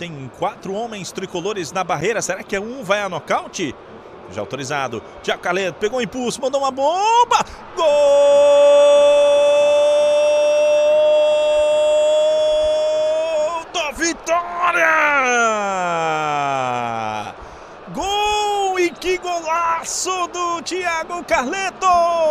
tem 4 homens tricolores na barreira. Será que um vai a nocaute? Já autorizado. Thiago Carleto pegou um impulso, mandou uma bomba. Gol da Vitória! Gol, e que golaço do Thiago Carleto!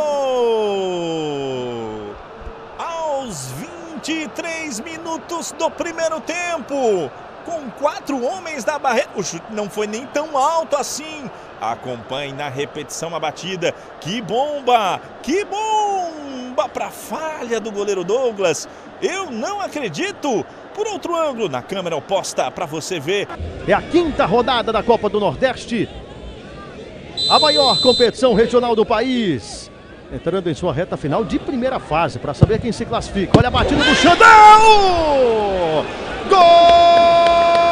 Aos 23 minutos do primeiro tempo, com 4 homens na barreira. O chute não foi nem tão alto assim. Acompanhe na repetição a batida. Que bomba! Que bomba para falha do goleiro Douglas. Eu não acredito. Por outro ângulo, na câmera oposta, para você ver. É a 5ª rodada da Copa do Nordeste. A maior competição regional do país. Entrando em sua reta final de primeira fase, para saber quem se classifica. Olha a batida do Xandão! Gol!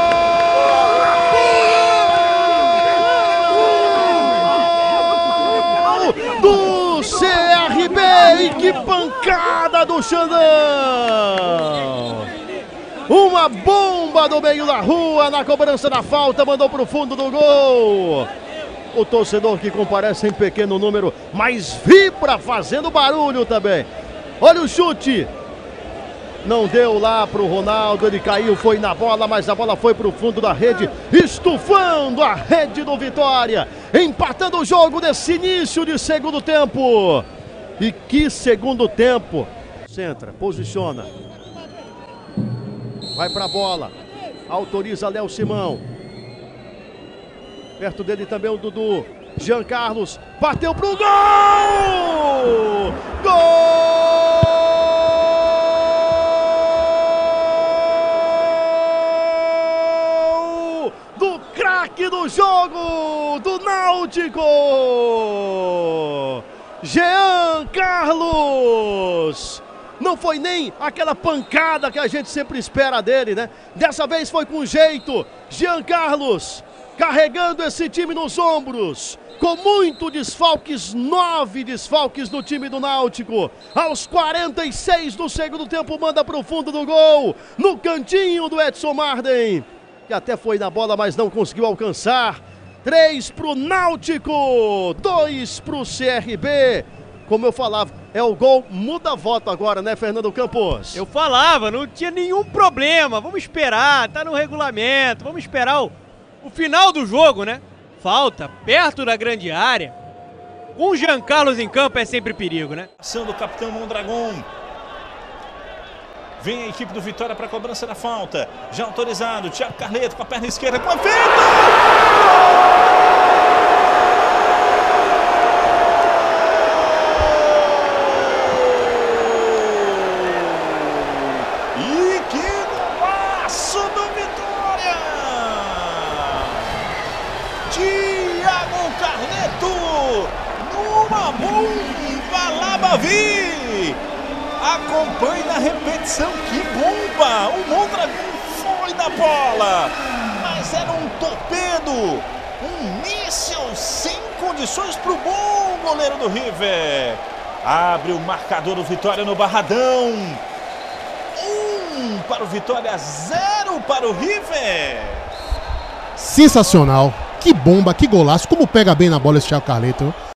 Do CRB! E que pancada do Xandão! Uma bomba do meio da rua na cobrança da falta, mandou para o fundo do gol. O torcedor que comparece em pequeno número, mas vibra fazendo barulho também. Olha o chute. Não deu lá para o Ronaldo, ele caiu, foi na bola, mas a bola foi para o fundo da rede, estufando a rede do Vitória, empatando o jogo nesse início de segundo tempo. E que segundo tempo. Centra, posiciona. Vai para a bola, autoriza Léo Simão. Perto dele também o Dudu. Jean Carlos, bateu pro gol! Gol! Do craque do jogo, do Náutico! Jean Carlos! Não foi nem aquela pancada que a gente sempre espera dele, né? Dessa vez foi com jeito. Jean Carlos carregando esse time nos ombros. Com muito desfalques, 9 desfalques no time do Náutico. Aos 46 do segundo tempo, manda para o fundo do gol. No cantinho do Edson Marden. Que até foi na bola, mas não conseguiu alcançar. 3 para o Náutico, 2 para o CRB. Como eu falava, é o gol, muda voto agora, né, Fernando Campos? Eu falava, não tinha nenhum problema, vamos esperar, tá no regulamento, vamos esperar o final do jogo, né? Falta, perto da grande área. Com o Jean Carlos em campo é sempre perigo, né? Ação do capitão Mondragon. Vem a equipe do Vitória para a cobrança da falta. Já autorizado, Thiago Carleto com a perna esquerda, com a feita! Thiago Carleto, numa bomba Labavi. Acompanhe na repetição, que bomba! O Mondragon foi na bola, mas era um torpedo, um míssil sem condições para o bom goleiro do River. Abre o marcador do Vitória no Barradão. 1 para o Vitória, 0 para o River. Sensacional, que bomba, que golaço, como pega bem na bola esse Thiago Carleto.